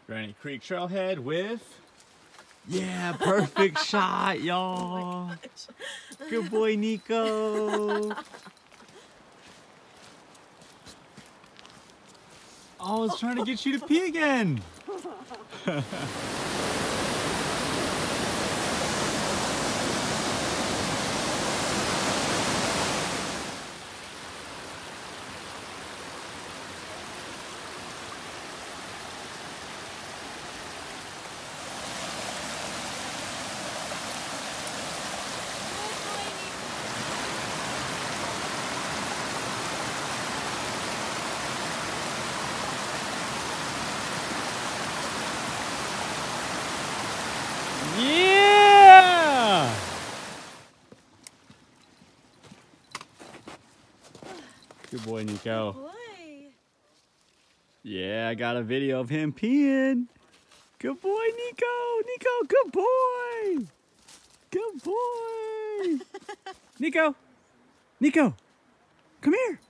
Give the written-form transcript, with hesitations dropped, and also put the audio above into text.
Granite Creek Trailhead with, yeah, perfect shot, y'all. Oh, good boy, Nico. Oh, I was trying to get you to pee again. Yeah! Good boy, Nico. Good boy. Yeah, I got a video of him peeing. Good boy, Nico. Nico, good boy. Good boy. Nico. Nico, come here.